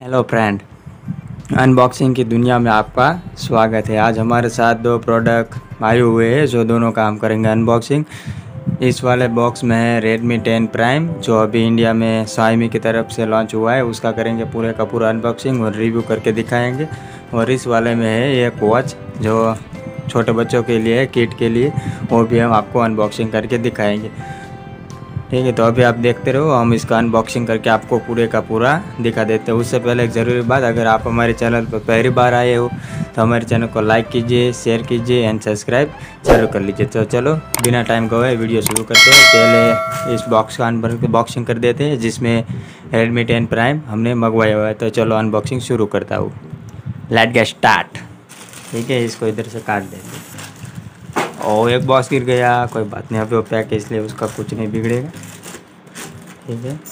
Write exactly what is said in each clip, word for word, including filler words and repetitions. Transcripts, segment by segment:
Hello friend, unboxing की दुनिया में आपका स्वागत है। आज हमारे साथ दो प्रोडक्ट आए हुए हैं जो दोनों काम करेंगे अनबॉक्सिंग। इस वाले बॉक्स में है रेडमी टेन प्राइम जो अभी इंडिया में Xiaomi की तरफ से लॉन्च हुआ है, उसका करेंगे पूरे का पूरा अनबॉक्सिंग और रिव्यू करके दिखाएंगे। और इस वाले में है एक वॉच जो छोटे बच्चों के लिए किट के लिए, वो भी हम आपको अनबॉक्सिंग करके दिखाएंगे। ठीक है, तो अभी आप देखते रहो, हम इसका अनबॉक्सिंग करके आपको पूरे का पूरा दिखा देते हैं। उससे पहले एक ज़रूरी बात, अगर आप हमारे चैनल पर पहली बार आए हो तो हमारे चैनल को लाइक कीजिए, शेयर कीजिए एंड सब्सक्राइब जरूर कर लीजिए। तो चलो बिना टाइम गवाए वीडियो शुरू करते हैं। पहले इस बॉक्स का अनबॉक्सिंग कर देते हैं जिसमें रेडमी टेन प्राइम हमने मंगवाया हुआ है। तो चलो अनबॉक्सिंग शुरू करता हूँ। Let get start. ठीक है, इसको इधर से काट देते हैं। और एक बॉक्स गिर गया, कोई बात नहीं, अभी वो पैक है इसलिए उसका कुछ नहीं बिगड़ेगा। ठीक है,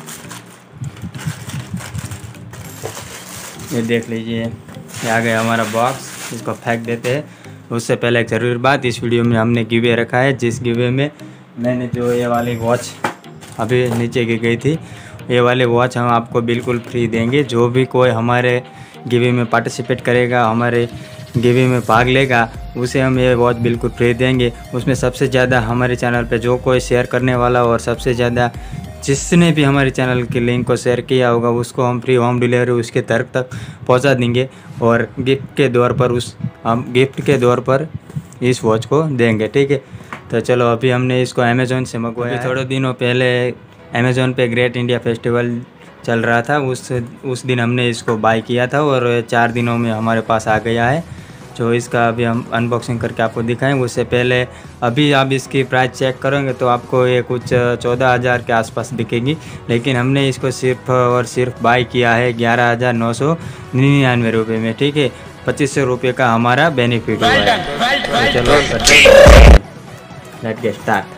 ये देख लीजिए, ये आ गया हमारा बॉक्स। इसको फेंक देते हैं। उससे पहले एक ज़रूरी बात, इस वीडियो में हमने गिवे रखा है, जिस गिवे में मैंने जो ये वाली वॉच अभी नीचे गिर गई थी, ये वाली वॉच हम आपको बिल्कुल फ्री देंगे। जो भी कोई हमारे गिवे में पार्टिसिपेट करेगा, हमारे गिवे में भाग लेगा, उसे हम ये वॉच बिल्कुल फ्री देंगे। उसमें सबसे ज़्यादा हमारे चैनल पे जो कोई शेयर करने वाला और सबसे ज़्यादा जिसने भी हमारे चैनल के लिंक को शेयर किया होगा उसको हम फ्री होम डिलीवरी उसके घर तक पहुंचा देंगे। और गिफ्ट के दौर पर उस हम गिफ्ट के दौर पर इस वॉच को देंगे। ठीक है, तो चलो अभी हमने इसको अमेज़ोन से मंगवाया। थोड़े दिनों पहले अमेज़ोन पे ग्रेट इंडिया फेस्टिवल चल रहा था, उस उस दिन हमने इसको बाय किया था और चार दिनों में हमारे पास आ गया है। जो इसका अभी हम अनबॉक्सिंग करके आपको दिखाएंगे। उससे पहले अभी आप इसकी प्राइस चेक करेंगे तो आपको ये कुछ चौदह हज़ार के आसपास दिखेगी, लेकिन हमने इसको सिर्फ और सिर्फ बाय किया है ग्यारह हज़ार नौ सौ निन्यानवे रुपये में। ठीक है, पच्चीस सौ रुपये का हमारा बेनिफिट हुआ है। तो चलो लेट गेट स्टार्ट।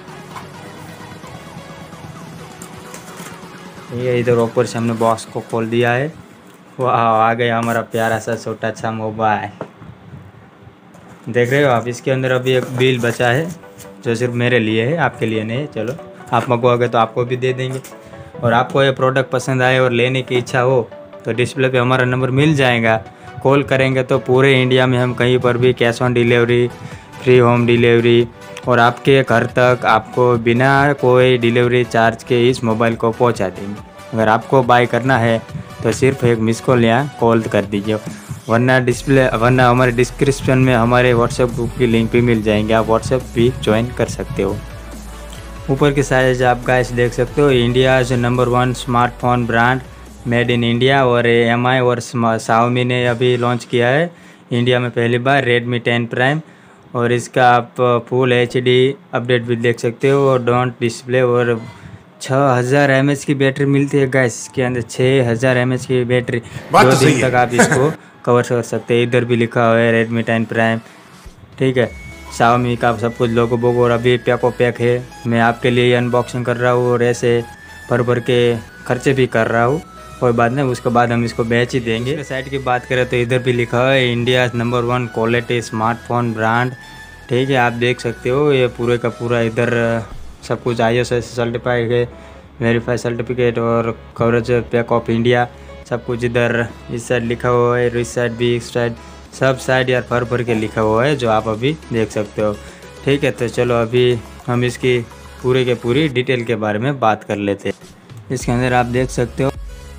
ये इधर ऊपर से हमने बॉक्स को खोल दिया है। वाह, आ गया हमारा प्यारा सा छोटा सा मोबाइल। देख रहे हो आप, इसके अंदर अभी एक बिल बचा है जो सिर्फ मेरे लिए है, आपके लिए नहीं है। चलो आप मंगवाओगे तो आपको भी दे देंगे। और आपको ये प्रोडक्ट पसंद आए और लेने की इच्छा हो तो डिस्प्ले पे हमारा नंबर मिल जाएगा। कॉल करेंगे तो पूरे इंडिया में हम कहीं पर भी cash on delivery, free home delivery और आपके घर तक आपको बिना कोई डिलीवरी चार्ज के इस मोबाइल को पहुंचा देंगे। अगर आपको बाय करना है तो सिर्फ एक मिस कॉल या कॉल कर दीजिए, वरना डिस्प्ले वरना हमारे डिस्क्रिप्शन में हमारे व्हाट्सएप ग्रुप की लिंक भी मिल जाएंगे, आप व्हाट्सएप भी ज्वाइन कर सकते हो। ऊपर की साइज आप गाइस देख सकते हो, इंडिया जो number one smartphone brand made in India. और एम आई और Xiaomi ने अभी लॉन्च किया है इंडिया में पहली बार रेडमी टेन प्राइम। और इसका आप फुल एच डी अपडेट भी देख सकते हो और डॉट डिस्प्ले। और छः हज़ार एम एच की बैटरी मिलती है गाइस, इसके अंदर छः हज़ार एम एच की बैटरी, दो दिन तक आप इसको कवर कर सकते हैं। इधर भी लिखा हुआ है रेडमी टेन प्राइम। ठीक है, Xiaomi का सब कुछ लोगो बोगो और अभी पैको पैक है। मैं आपके लिए अनबॉक्सिंग कर रहा हूँ और ऐसे भर भर के खर्चे भी कर रहा हूँ, कोई बात नहीं, उसके बाद हम इसको बेच ही देंगे। साइड की बात करें तो इधर भी लिखा हुआ है India number one quality smartphone brand. ठीक है, आप देख सकते हो ये पूरे का पूरा इधर सब कुछ आई एस आई सर्टिफाइड है, वेरीफाई सर्टिफिकेट और कवरेज पैक ऑफ इंडिया, सब कुछ इधर इस साइड लिखा हुआ है, इस साइड भी, इस साइड सब साइड यार भर भर के लिखा हुआ है जो आप अभी देख सकते हो। ठीक है, तो चलो अभी हम इसकी पूरे के पूरी डिटेल के बारे में बात कर लेते हैं। इसके अंदर आप देख सकते हो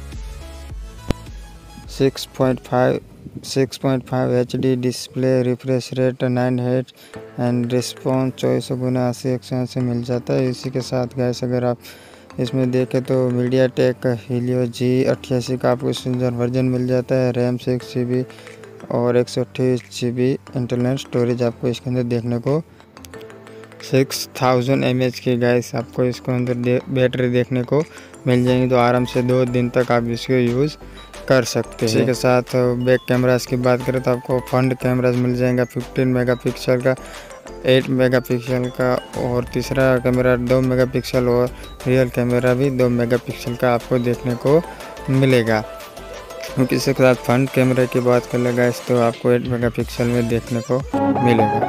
six point five six point five H D display, refresh rate nine hundred and response चौबीस गुना अस्सी एक सौ अस्सी मिल जाता है। इसी के साथ गैस अगर आप इसमें देखें तो मीडिया टेक हीलियो जी अट्ठासी का आपको सिंजर वर्जन मिल जाता है। रैम सिक्स जी बी और एक सौ अट्ठाईस जी बी इंटरनल स्टोरेज आपको इसके अंदर देखने को सिक्स थाउजेंड एम एच की गैस आपको इसके अंदर दे, बैटरी देखने को मिल जाएंगी। तो आराम से दो दिन तक आप इसको यूज़ कर सकते हैं। इसी के साथ बैक कैमरास की बात करें तो आपको फ्रंट कैमरास मिल जाएगा फिफ्टीन मेगापिक्सल का, एट मेगापिक्सल का और तीसरा कैमरा दो मेगापिक्सल और रियल कैमरा भी दो मेगापिक्सल का आपको देखने को मिलेगा। क्योंकि इसके साथ फ्रंट कैमरे की बात कर लेगा इस तो आपको एट मेगापिक्सल में देखने को मिलेगा।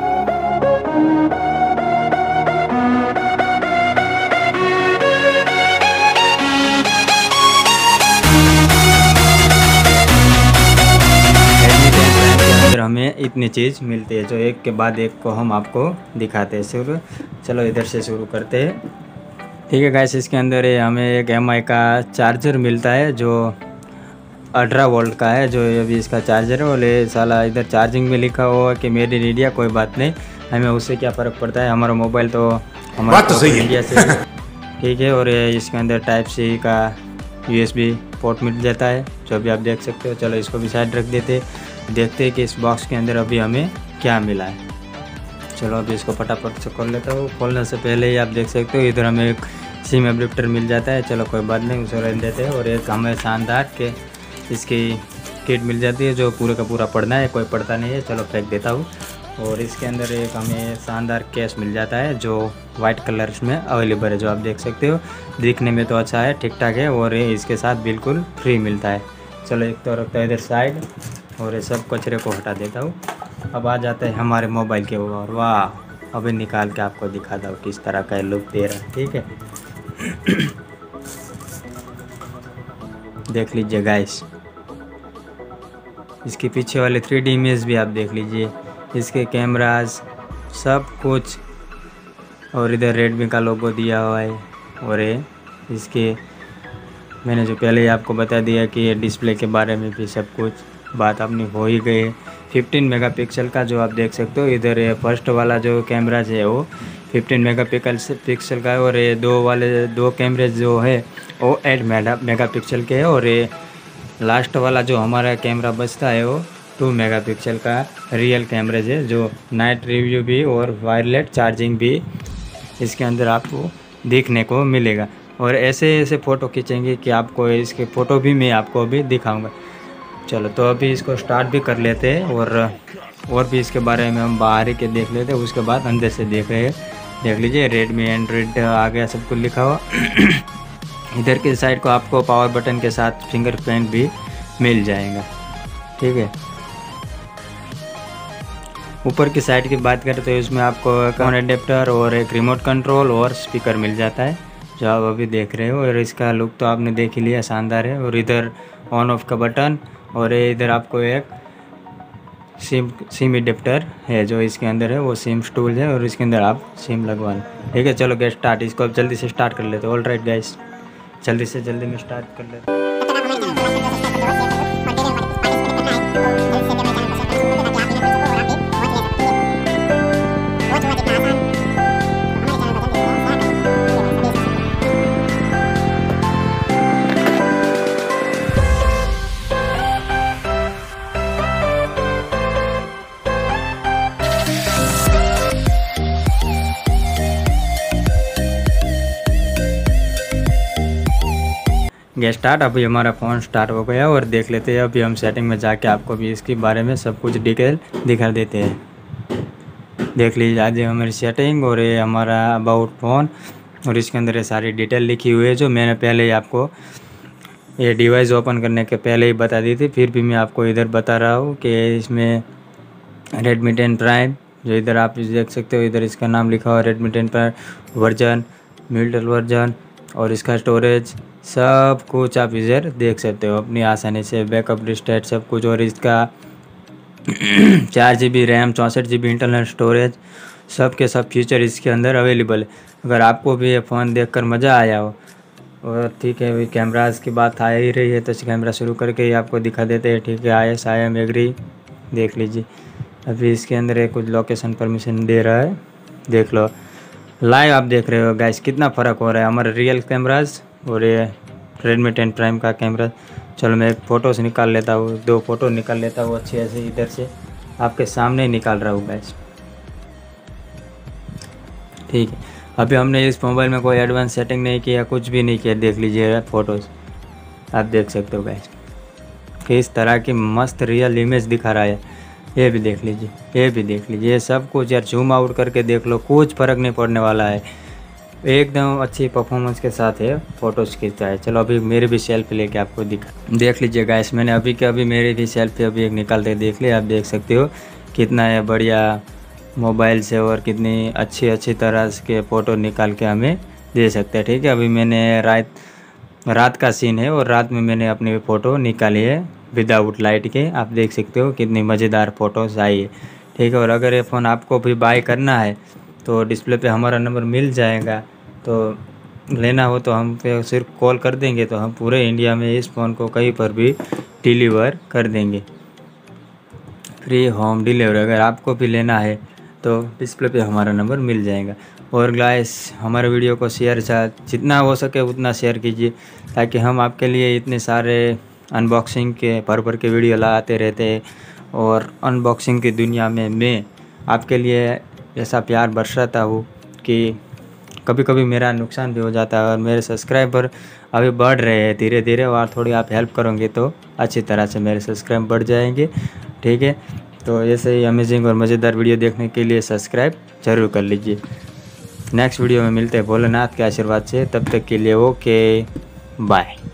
इतनी चीज़ मिलती है, जो एक के बाद एक को हम आपको दिखाते हैं। शुरू चलो इधर से शुरू करते हैं। ठीक है गाइस, इसके अंदर ये हमें एक एम आई का चार्जर मिलता है जो अठारह वोल्ट का है, जो अभी इसका चार्जर है। और ये साला इधर चार्जिंग में लिखा हुआ कि मेड इन इंडिया, कोई बात नहीं, हमें उससे क्या फ़र्क पड़ता है, हमारा मोबाइल तो हमारा बात तो सही है। इंडिया से है। ठीक है, और ये इसके अंदर टाइप सी का यू एस बी पोर्ट मिल जाता है, जो अभी आप देख सकते हो। चलो इसको भी साइड रख देते, देखते हैं कि इस बॉक्स के अंदर अभी हमें क्या मिला है। चलो अभी इसको फटाफट से खोल लेता हूँ। खोलने से पहले ही आप देख सकते हो इधर हमें एक सिम एडाप्टर मिल जाता है। चलो कोई बात नहीं, उसे रहने देते हैं। और एक हमें शानदार के इसकी किट मिल जाती है, जो पूरे का पूरा पढ़ना है, कोई पढ़ता नहीं है। चलो फेंक देता हूँ। और इसके अंदर एक हमें शानदार केस मिल जाता है, जो वाइट कलर में अवेलेबल है, जो आप देख सकते हो। दिखने में तो अच्छा है, ठीक ठाक है, और ये इसके साथ बिल्कुल फ्री मिलता है। चलो एक तो रखता है इधर साइड, और ये सब कचरे को हटा देता हूँ। अब आ जाते हैं हमारे मोबाइल के ऊपर। वाह, अभी निकाल के आपको दिखाता हूँ किस तरह का लुक दे रहा है। ठीक है, देख लीजिए गाइस, इसके पीछे वाले थ्री डी इमेज भी आप देख लीजिए, इसके कैमराज सब कुछ। और इधर रेडमी का लोगो दिया हुआ है। और ये इसके मैंने जो पहले ही आपको बता दिया कि ये डिस्प्ले के बारे में भी सब कुछ बात अपनी हो ही गई है। पंद्रह मेगापिक्सल का, जो आप देख सकते हो। इधर ये फर्स्ट वाला जो कैमराज है वो पंद्रह मेगापिक्सल पिक्सल का है, और ये दो वाले दो कैमरे जो है वो आठ मेगापिक्सल के है। और ये लास्ट वाला जो हमारा कैमरा बचता है वो टू मेगापिक्सल का रियल कैमरेज है, जो नाइट रिव्यू भी और वायरलेस चार्जिंग भी इसके अंदर आपको देखने को मिलेगा। और ऐसे ऐसे फ़ोटो खींचेंगे कि आपको इसके फ़ोटो भी मैं आपको अभी दिखाऊंगा। चलो तो अभी इसको स्टार्ट भी कर लेते हैं, और और भी इसके बारे में हम बाहर ही के देख लेते हैं, उसके बाद अंदर से देख रहे हैं। देख लीजिए रेडमी एंड्रॉइड आ गया, सब कुछ लिखा हुआ। इधर की साइड को आपको पावर बटन के साथ फिंगरप्रिंट भी मिल जाएगा। ठीक है, ऊपर की साइड की बात करें तो इसमें आपको फोन एडेप्टर और एक रिमोट कंट्रोल और स्पीकर मिल जाता है, जो आप अभी देख रहे हो। और इसका लुक तो आपने देख ही लिया, शानदार है। और इधर ऑन ऑफ का बटन, और इधर आपको एक सिम सिम एडेप्टर है जो इसके अंदर है, वो सिम स्टूल है, और इसके अंदर आप सिम लगवा लें। ठीक है, चलो गैस स्टार्ट, इसको अब जल्दी से स्टार्ट कर लेते हैं। ऑल राइट गाइस, जल्दी से जल्दी में स्टार्ट कर लेते हैं। गैस स्टार्ट, अभी हमारा फ़ोन स्टार्ट हो गया, और देख लेते हैं अभी हम सेटिंग में जाके आपको भी इसके बारे में सब कुछ डिटेल दिखा देते हैं। देख लीजिए आज हमारी सेटिंग, और ये हमारा अबाउट फ़ोन, और इसके अंदर ये सारी डिटेल लिखी हुई है, जो मैंने पहले ही आपको ये डिवाइस ओपन करने के पहले ही बता दी थी। फिर भी मैं आपको इधर बता रहा हूँ कि इसमें रेडमी टेन प्राइम, जो इधर आप देख सकते हो, इधर इसका नाम लिखा हुआ है Redmi ten prime version, middle version, और इसका स्टोरेज सब कुछ आप इधर देख सकते हो अपनी आसानी से। बैकअप रिस्टेट सब कुछ, और इसका चार जी बी रैम, चौंसठ जी बी इंटरनल स्टोरेज, सब के सब फीचर इसके अंदर अवेलेबल है। अगर आपको भी ये फ़ोन देखकर मज़ा आया हो, और ठीक है, कैमराज की बात आ ही रही है तो कैमरा शुरू करके ही आपको दिखा देते हैं। ठीक है, I S I M agree, देख लीजिए। अभी इसके अंदर एक कुछ लोकेशन परमिशन दे रहा है, देख लो। लाइव आप देख रहे हो गाइस कितना फ़र्क हो रहा है हमारे रियल कैमराज और ये रेडमी टेन प्राइम का कैमरा। चलो मैं एक फ़ोटोस निकाल लेता हूँ, दो फ़ोटो निकाल लेता हूँ अच्छे ऐसे, इधर से आपके सामने ही निकाल रहा हूँ गाइस। ठीक है, अभी हमने इस मोबाइल में कोई एडवांस सेटिंग नहीं किया, कुछ भी नहीं किया। देख लीजिए फ़ोटोज़, आप देख सकते हो गाइस किस तरह की मस्त रियल इमेज दिखा रहा है। ये भी देख लीजिए, ये भी देख लीजिए, ये सब कुछ यार जूम आउट करके देख लो, कुछ फ़र्क नहीं पड़ने वाला है। एकदम अच्छी परफॉर्मेंस के साथ है, फ़ोटोज़ खींचता है। चलो अभी मेरी भी सेल्फी लेके आपको दिखा देख लीजिए गाइस। मैंने अभी के अभी मेरी भी सेल्फी अभी एक निकाल के देख ली, आप देख सकते हो कितना है बढ़िया मोबाइल से, और कितनी अच्छी अच्छी तरह के फ़ोटो निकाल के हमें दे सकते हैं। ठीक है, अभी मैंने रात रात का सीन है, और रात में मैंने अपनी फ़ोटो निकाली है, विदाउट लाइट के। आप देख सकते हो कितनी मज़ेदार फ़ोटोज़ आई है, ठीक है। और अगर ये फ़ोन आपको भी बाय करना है तो डिस्प्ले पे हमारा नंबर मिल जाएगा, तो लेना हो तो हम पे सिर्फ कॉल कर देंगे तो हम पूरे इंडिया में इस फ़ोन को कहीं पर भी डिलीवर कर देंगे, फ्री होम डिलीवरी। अगर आपको भी लेना है तो डिस्प्ले पे हमारा नंबर मिल जाएगा। और गाइस, हमारे वीडियो को शेयर जितना हो सके उतना शेयर कीजिए, ताकि हम आपके लिए इतने सारे अनबॉक्सिंग के भर भर के वीडियो लाते रहते हैं। और अनबॉक्सिंग की दुनिया में मैं आपके लिए ऐसा प्यार बरसाता हूँ कि कभी कभी मेरा नुकसान भी हो जाता है। और मेरे सब्सक्राइबर अभी बढ़ रहे हैं धीरे धीरे, और थोड़ी आप हेल्प करोगे तो अच्छी तरह से मेरे सब्सक्राइब बढ़ जाएंगे, ठीक है। तो ऐसे ही अमेजिंग और मज़ेदार वीडियो देखने के लिए सब्सक्राइब ज़रूर कर लीजिए। नेक्स्ट वीडियो में मिलते हैं भोलेनाथ के आशीर्वाद से, तब तक के लिए ओके बाय।